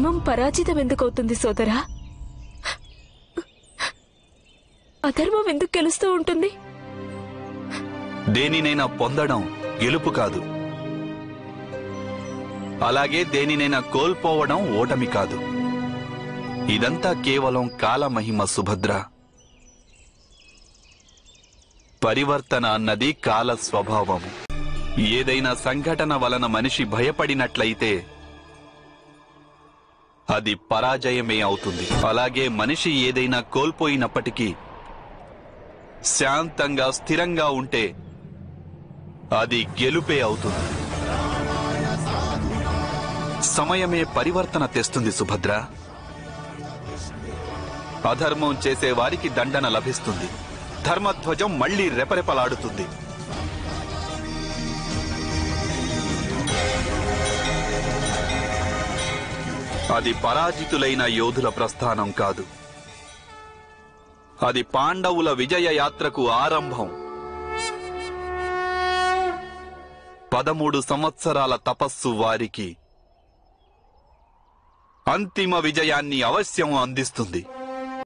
ధర్మం పరాజితం ఎందుకవుతుంది సోదరా? అధర్మం ఎందుకు గెలుస్తూ ఉంటుంది? దేనినైనా పొందడం గెలుపు కాదు, అలాగే దేనినైనా కోల్పోవడం ఓటమి కాదు. ఇదంతా కేవలం కాలమహిమ సుభద్ర. పరివర్తన అన్నది కాల స్వభావము. ఏదైనా సంఘటన వలన మనిషి భయపడినట్లయితే అది పరాజయమే అవుతుంది. అలాగే మనిషి ఏదైనా కోల్పోయినప్పటికీ శాంతంగా స్థిరంగా ఉంటే అది గెలుపే అవుతుంది. సమయమే పరివర్తన తెస్తుంది సుభద్ర. అధర్మం చేసే వారికి దండన లభిస్తుంది. ధర్మధ్వజం మళ్లీ రెపరెపలాడుతుంది. అది పరాజితులైన యోధుల ప్రస్థానం కాదు, అది పాండవుల విజయ యాత్రకు ఆరంభం. 13 సంవత్సరాల తపస్సు వారికి అంతిమ విజయాన్ని అవశ్యం అందిస్తుంది.